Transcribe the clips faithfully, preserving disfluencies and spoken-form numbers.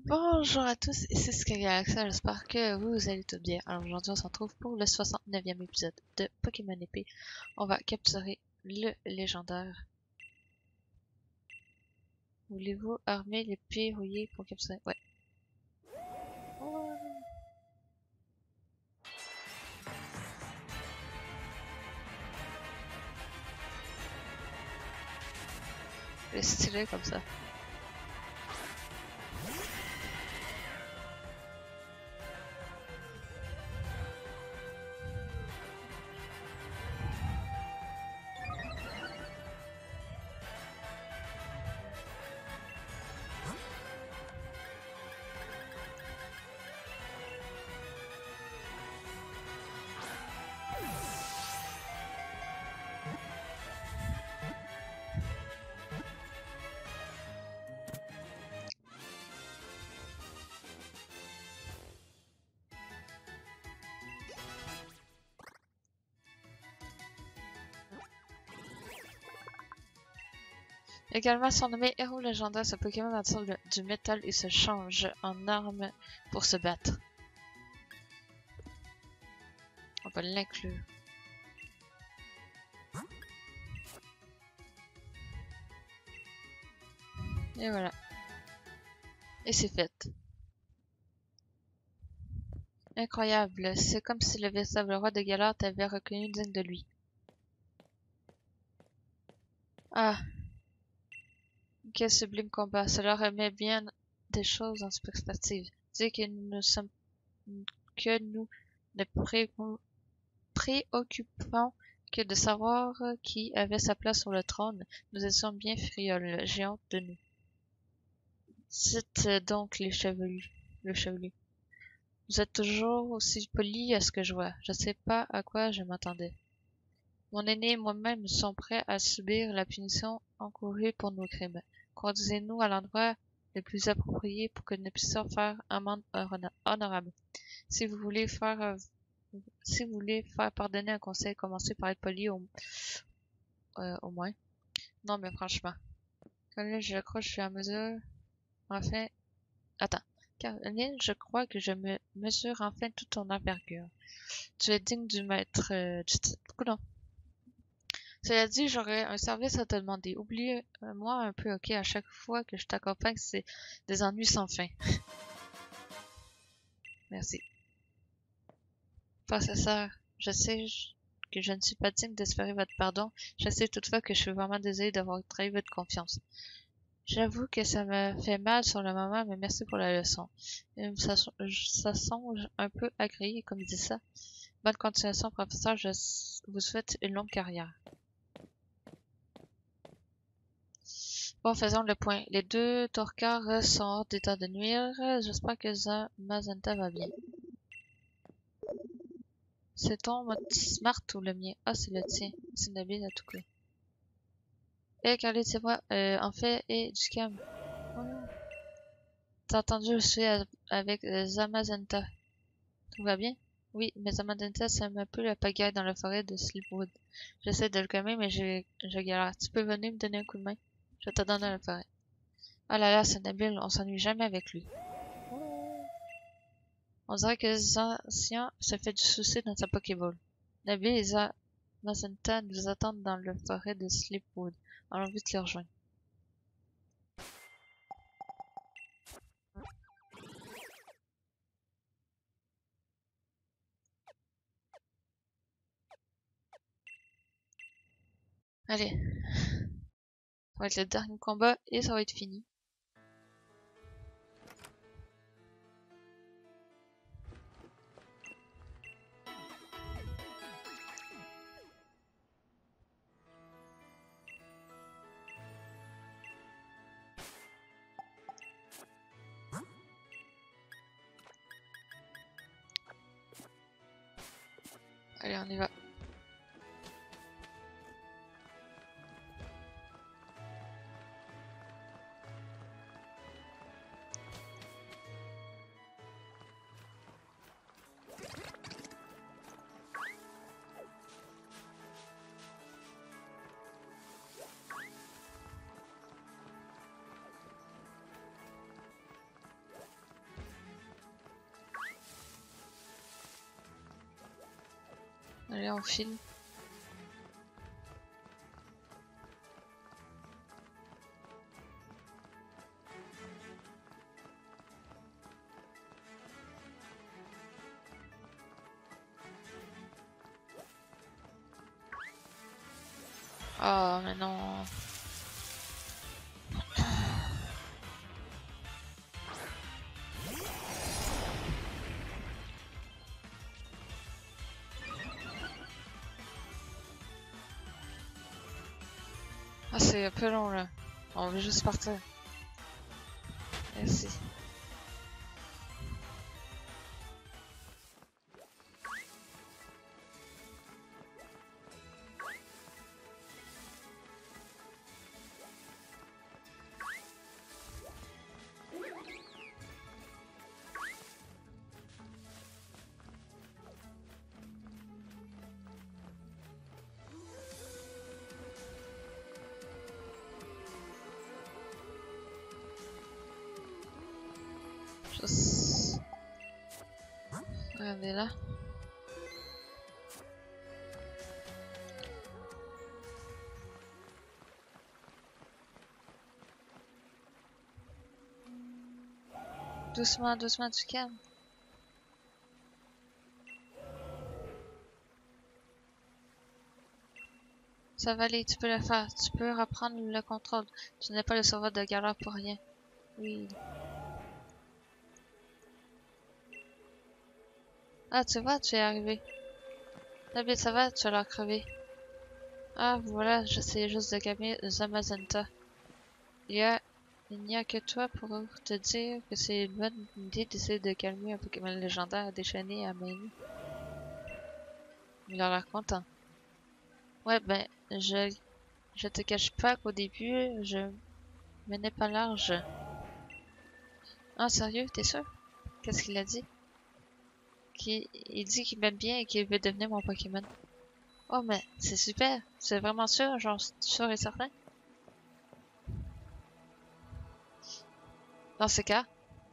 Bonjour à tous, ici Skygalaxa, j'espère que vous allez tous bien. Alors aujourd'hui on se retrouve pour le soixante-neuvième épisode de Pokémon épée. On va capturer le légendaire. Voulez-vous armer l'épée rouillée pour capturer? Ouais. Le stylet comme ça. Également surnommé héros légendaire, ce Pokémon attire du métal et se change en arme pour se battre. On va l'inclure. Et voilà. Et c'est fait. Incroyable, c'est comme si le véritable roi de Galar t'avait reconnu digne de lui. Ah, quel sublime combat, cela remet bien des choses en perspective. Dire que nous ne sommes que nous ne pré préoccupons que de savoir qui avait sa place sur le trône, nous étions bien frioles, j'ai honte de nous. Dites donc les chevelus, le chevelu. Vous êtes toujours aussi poli à ce que je vois. Je sais pas à quoi je m'attendais. Mon aîné et moi-même nous sommes prêts à subir la punition encourue pour nos crimes. Conduisez-nous à l'endroit le plus approprié pour que nous puissions faire amende honorable. Si vous voulez faire, euh, si vous voulez faire pardonner un conseil, commencez par être poli au, euh, au moins. Non, mais franchement. Caroline, je crois que je suis en mesure, enfin, attends. Caroline, je crois que je me mesure enfin toute ton envergure. Tu es digne du maître, euh, du titre. Coudonc. Cela dit, j'aurais un service à te demander. Oublie-moi un peu, ok? À chaque fois que je t'accompagne, c'est des ennuis sans fin. Merci. Professeur, je sais que je ne suis pas digne d'espérer votre pardon. Je sais toutefois que je suis vraiment désolée d'avoir trahi votre confiance. J'avoue que ça me fait mal sur le moment, mais merci pour la leçon. Ça, ça songe un peu agréé, comme dit ça. Bonne continuation, professeur. Je vous souhaite une longue carrière. Bon, faisons le point. Les deux Torcars sont hors d'état de nuire. J'espère que Zamazenta va bien. C'est ton mode smart ou le mien? Ah, c'est le tien. C'est Nabil à tout cas. Eh, hey, Carly, c'est moi. Euh, en fait, et hey, du calme. Oh. T'as entendu, je suis avec euh, Zamazenta. Tout va bien? Oui, mais Zamazenta, c'est un peu la pagaille dans la forêt de Sleepwood. J'essaie de le calmer, mais je, je galère. Tu peux venir me donner un coup de main? Je te donne dans la forêt. Ah là là, c'est Nabil, on s'ennuie jamais avec lui. On dirait que Zacian se fait du souci dans sa Pokéball. Nabil et Zamazenta nous attendent dans la forêt de Sleepwood. On a envie de les rejoindre. Allez. Ça va être le dernier combat et ça va être fini. Allez, on y va. Allez, on file. Oh, mais non. Ah, c'est un peu long là. On veut juste partir. Merci. Juste... Regardez là. Doucement, doucement, tu calmes. Ça va aller, tu peux le faire. Tu peux reprendre le contrôle. Tu n'es pas le sauveur de galère pour rien. Oui. Ah, tu vois, tu es arrivé. David, ça va, tu as l'air crevé. Ah, voilà, j'essayais juste de calmer Zamazenta. Il y a... Il n'y a que toi pour te dire que c'est une bonne idée d'essayer de calmer un Pokémon légendaire déchaîné à main nue. Il a l'air content. Ouais, ben, je... Je te cache pas qu'au début, je menais pas large. Ah, sérieux, t'es sûr? Qu'est-ce qu'il a dit? Qu'il... Il dit qu'il m'aime bien et qu'il veut devenir mon Pokémon. Oh, mais c'est super! C'est vraiment sûr? Genre, sûr et certain? Dans ce cas,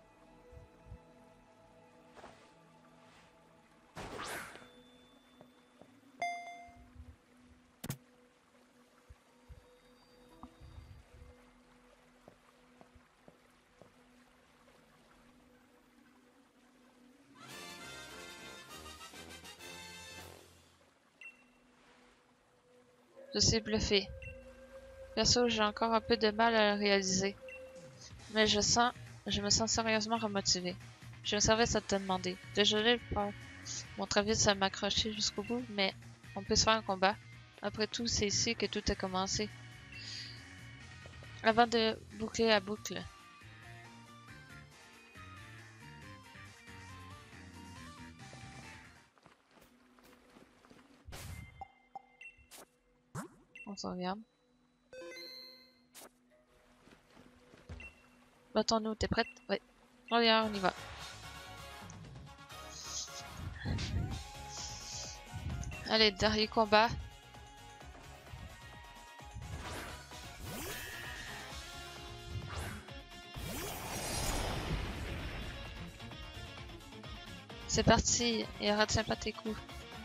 je suis bluffé. Perso, j'ai encore un peu de mal à le réaliser. Mais je sens, je me sens sérieusement remotivé. J'ai un service à te demander. Désolé pour mon travail à m'accrocher jusqu'au bout, mais on peut se faire un combat. Après tout, c'est ici que tout a commencé. Avant de boucler la boucle. On s'en regarde. Battons-nous, t'es prête? Oui. Allez, on y va. Allez, dernier combat. C'est parti, et retiens pas tes coups.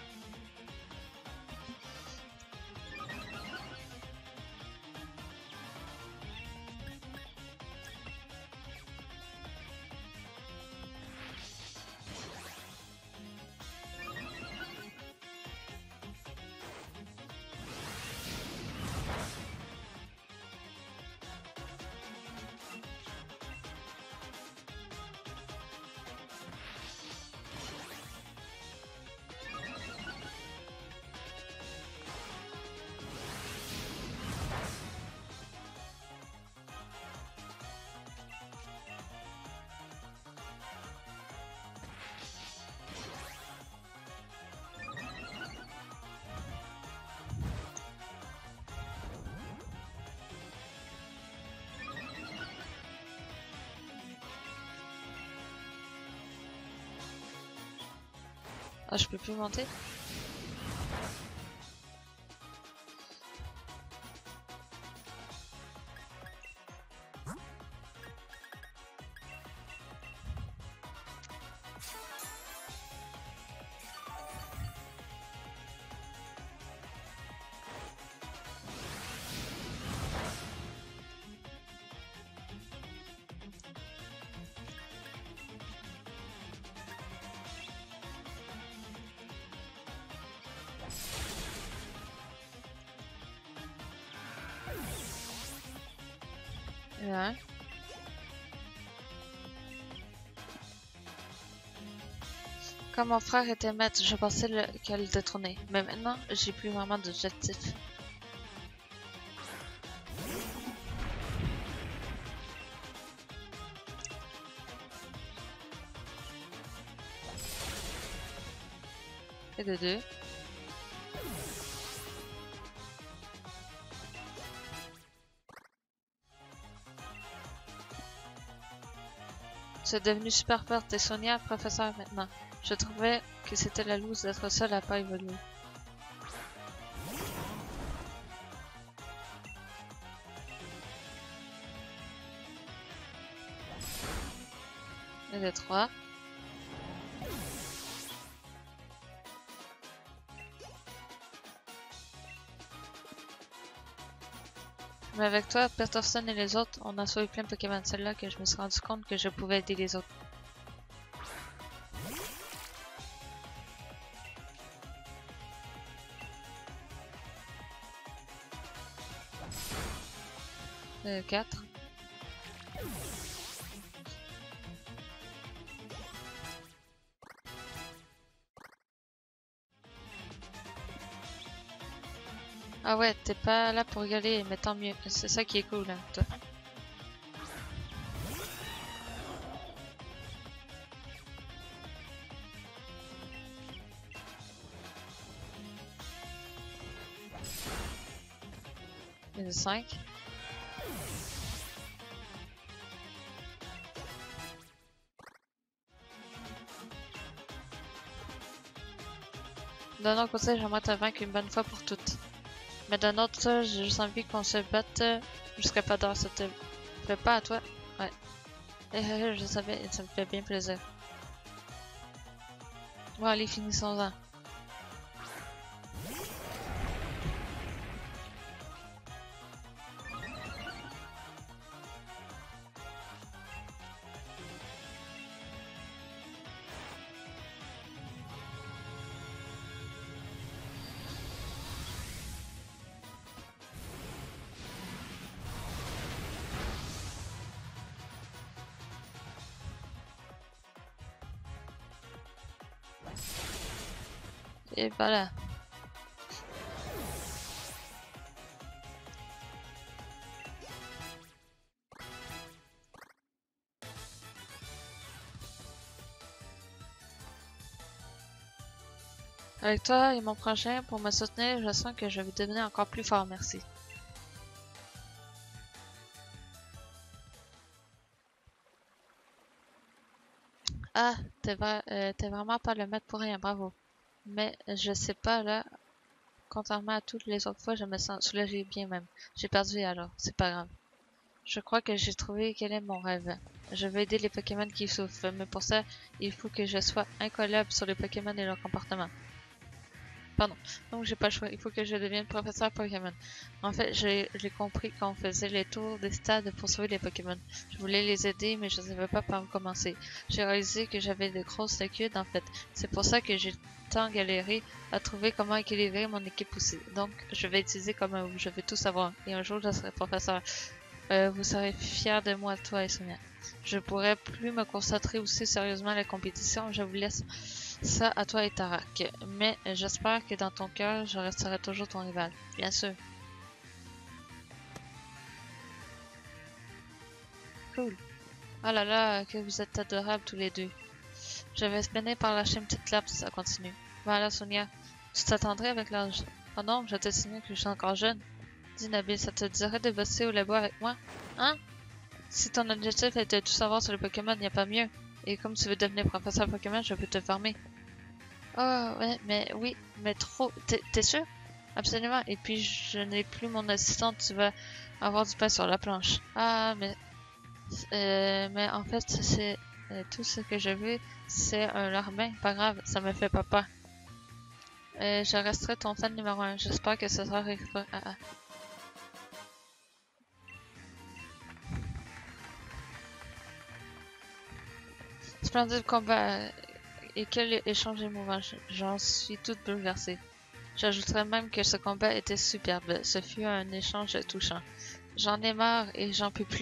Ah, je peux plus monter? un. Quand mon frère était maître, je pensais le, qu'elle le détrôner. Mais maintenant, j'ai plus vraiment d'objectif. Et de deux. Tu es devenu super forte et Sonia, professeur maintenant. Je trouvais que c'était la loose d'être seule à pas évoluer. Et de trois. Mais avec toi, Peterson et les autres, on a sauvé plein de Pokémon. C'est là que je me suis rendu compte que je pouvais aider les autres. Euh, quatre. Ah ouais, t'es pas là pour rigoler, mais tant mieux. C'est ça qui est cool, hein, toi. Et de cinq. D'un autre côté, j'aimerais te vaincre une bonne fois pour toutes. Mais d'un autre, j'ai juste envie qu'on se batte jusqu'à pas d'heure. Ça te fait pas à toi? Ouais. Eh, eh, je savais, ça me fait bien plaisir. Bon, allez, finissons-en. Et voilà. Avec toi et mon prochain pour me soutenir, je sens que je vais devenir encore plus fort, merci. Ah, t'es vra euh, t'es vraiment pas le maître pour rien, bravo. Mais je sais pas là, contrairement à toutes les autres fois, je me sens soulagée bien même. J'ai perdu alors, c'est pas grave. Je crois que j'ai trouvé quel est mon rêve. Je veux aider les Pokémon qui souffrent, mais pour ça, il faut que je sois incollable sur les Pokémon et leur comportement. Pardon, donc j'ai pas le choix, il faut que je devienne professeur Pokémon. En fait, j'ai compris qu'on faisait les tours des stades pour sauver les Pokémon. Je voulais les aider, mais je ne savais pas par où commencer. J'ai réalisé que j'avais de grosses lacunes en fait. C'est pour ça que j'ai tant galéré à trouver comment équilibrer mon équipe aussi. Donc, je vais utiliser comme un je vais tout savoir. Et un jour, je serai professeur. Euh, vous serez fiers de moi, toi et Sonia. Je pourrais plus me concentrer aussi sérieusement à la compétition. Je vous laisse ça à toi et Tarak. Mais j'espère que dans ton cœur, je resterai toujours ton rival. Bien sûr. Cool. Oh là là, que vous êtes adorables tous les deux. Je vais peiner par lâcher une petite clap si ça continue. Voilà, Sonia. Tu t'attendrais avec l'âge. Oh non, je te signale que je suis encore jeune. Dis Nabil, ça te dirait de bosser au labo avec moi? Hein? Si ton objectif est de tout savoir sur les Pokémon, il n'y a pas mieux. Et comme tu veux devenir professeur Pokémon, je peux te former. Oh, ouais, mais oui, mais trop. T'es sûr? Absolument. Et puis, je n'ai plus mon assistante, tu vas avoir du pain sur la planche. Ah, mais. Euh, mais en fait, c'est. Euh, tout ce que je veux, c'est un larbin. Pas grave, ça me fait pas peur. Euh, je resterai ton fan numéro un. J'espère que ce sera ah, ah. Splendide combat. Et quel échange émouvant. J'en suis toute bouleversée. J'ajouterais même que ce combat était superbe. Ce fut un échange touchant. J'en ai marre et j'en peux plus.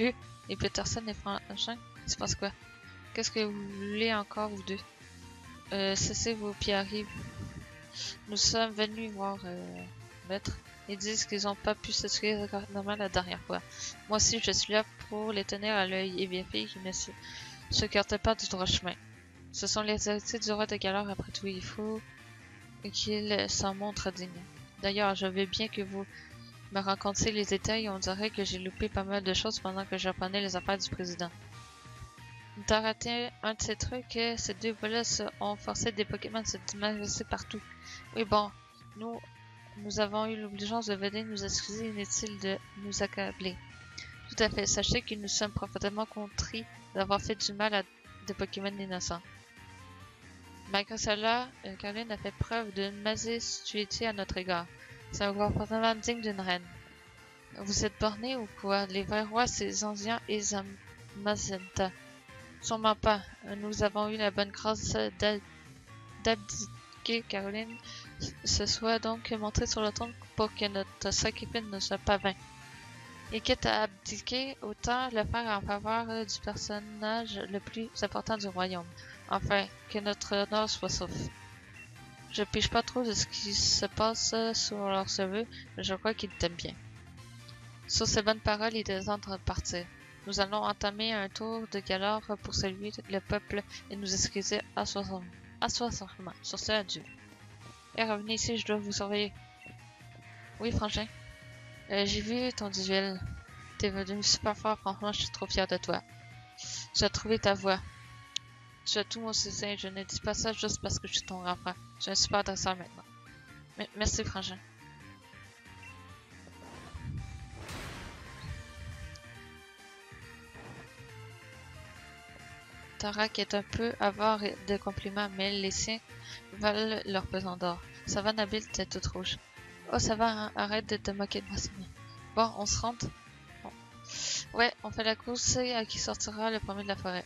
Et Peterson et Frangin, il se passe quoi? Qu'est-ce que vous voulez encore, vous deux? Euh, cessez vos pierreries. Nous sommes venus voir euh, Maître. Ils disent qu'ils n'ont pas pu s'excuser correctement la dernière fois. Moi aussi, je suis là pour les tenir à l'œil et vérifier qu'ils ne se, se cartent pas du droit chemin. Ce sont les héritiers du roi de Galore, après tout, il faut qu'ils s'en montrent dignes. D'ailleurs, je veux bien que vous me racontiez les détails. On dirait que j'ai loupé pas mal de choses pendant que j'apprenais les affaires du président. T'as raté un de ces trucs, ces deux volets ont forcé des Pokémon de se manifester partout. Oui bon, nous, nous avons eu l'obligeance de venir nous excuser, inutile de nous accabler. Tout à fait, sachez que nous sommes profondément contris d'avoir fait du mal à des Pokémon innocents. Malgré cela, Caroline a fait preuve d'une majestuosité à notre égard. C'est un comportement digne d'une reine. Vous êtes borné ou quoi? Les vrais rois, c'est Zanzian et Zamazenta. Sûrement pas. Nous avons eu la bonne grâce d'abdiquer. Caroline se soit donc montrée sur le trône pour que notre sacrifice ne soit pas vain. Et quitte à abdiquer, autant le faire en faveur du personnage le plus important du royaume. Enfin, que notre honneur soit sauf. Je piche pas trop de ce qui se passe sur leurs cheveux, mais je crois qu'ils t'aiment bien. Sur ces bonnes paroles, il est temps de partir. Nous allons entamer un tour de Galore pour saluer le peuple et nous excuser assoissement. Sur ce, adieu. Et revenez ici, je dois vous surveiller. Oui, Frangin. Euh, J'ai vu ton duel. T'es devenu super fort, franchement, je suis trop fier de toi. Tu as trouvé ta voie. Tu as tout mon soutien, je ne dis pas ça juste parce que je suis ton grand frère. Je suis un super dresseur maintenant. M Merci, Frangin. Tarak est un peu avare de compliments, mais les siens valent leur pesant d'or. Ça va, Nabil, t'es toute rouge. Oh, ça va, hein? Arrête de te moquer de moi, c'est bien. Bon, on se rentre? Bon. Ouais, on fait la course à qui sortira le premier de la forêt.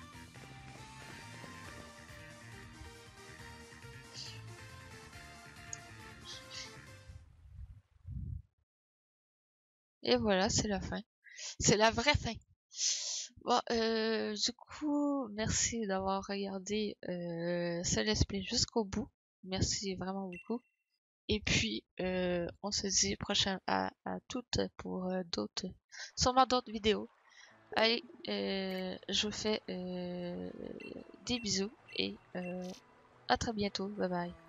Et voilà, c'est la fin. C'est la vraie fin. Bon, euh, du coup, merci d'avoir regardé euh, ce let's play jusqu'au bout. Merci vraiment beaucoup. Et puis, euh, on se dit prochain à, à toutes pour euh, d'autres, sûrement d'autres vidéos. Allez, euh, je vous fais euh, des bisous et euh, à très bientôt. Bye bye.